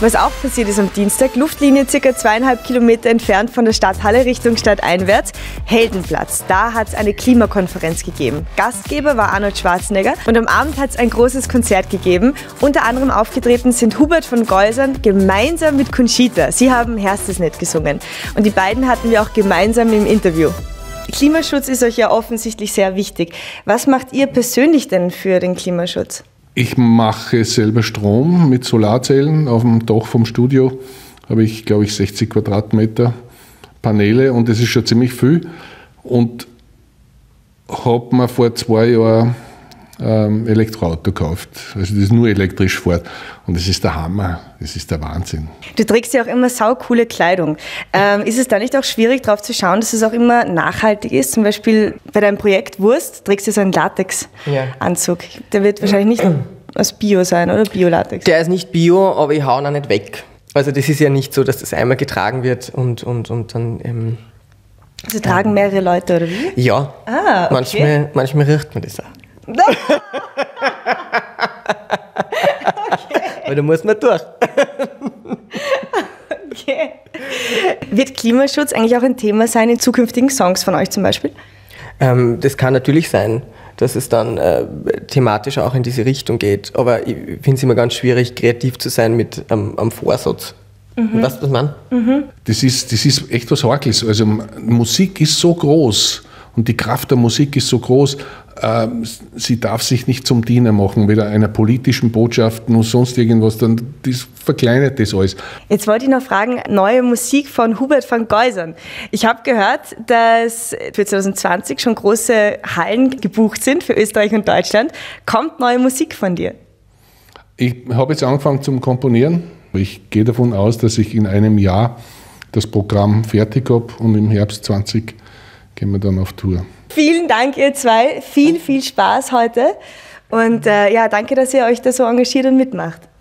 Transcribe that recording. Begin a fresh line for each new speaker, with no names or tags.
Was auch passiert ist am Dienstag, Luftlinie ca. 2,5 Kilometer entfernt von der Stadthalle Richtung Stadteinwärts, Heldenplatz. Da hat es eine Klimakonferenz gegeben. Gastgeber war Arnold Schwarzenegger und am Abend hat es ein großes Konzert gegeben. Unter anderem aufgetreten sind Hubert von Geusern gemeinsam mit Conchita. Sie haben Herzensnett gesungen und die beiden hatten wir auch gemeinsam im Interview. Klimaschutz ist euch ja offensichtlich sehr wichtig. Was macht ihr persönlich denn für den Klimaschutz?
Ich mache selber Strom mit Solarzellen. Auf dem Dach vom Studio habe ich, glaube ich, 60 Quadratmeter Paneele und das ist schon ziemlich viel. Und habe mir vor 2 Jahren Elektroauto gekauft, also das nur elektrisch fährt. Und das ist der Hammer, das ist der Wahnsinn. Du trägst ja auch immer saucoole Kleidung. Ist es da nicht auch schwierig, darauf zu schauen, dass es auch immer nachhaltig ist? Zum Beispiel bei deinem Projekt Wurst trägst du so einen Latex-Anzug. Der wird wahrscheinlich nicht aus Bio sein, oder? Bio-Latex.
Der ist nicht Bio, aber ich hau ihn auch nicht weg. Also das ist ja nicht so, dass das einmal getragen wird und dann...
Also tragen mehrere Leute, oder wie?
Ja, okay. Manchmal riecht man das auch. Okay. Aber da muss man durch.
Okay. Wird Klimaschutz eigentlich auch ein Thema sein in zukünftigen Songs von euch zum Beispiel?
Das kann natürlich sein, dass es dann thematisch auch in diese Richtung geht. Aber ich finde es immer ganz schwierig, kreativ zu sein mit am Vorsatz. Weißt du, was man?
Das ist echt was Horkels. Also Musik ist so groß und die Kraft der Musik ist so groß, sie darf sich nicht zum Diener machen, weder einer politischen Botschaft noch sonst irgendwas, dann das verkleinert das alles.
Jetzt wollte ich noch fragen, neue Musik von Hubert von Geusern. Ich habe gehört, dass für 2020 schon große Hallen gebucht sind für Österreich und Deutschland. Kommt neue Musik von dir?
Ich habe jetzt angefangen zum Komponieren. Ich gehe davon aus, dass ich in einem Jahr das Programm fertig habe und im Herbst 20 gehen wir dann auf Tour.
Vielen Dank, ihr zwei. Viel Spaß heute. Und danke, dass ihr euch da so engagiert und mitmacht.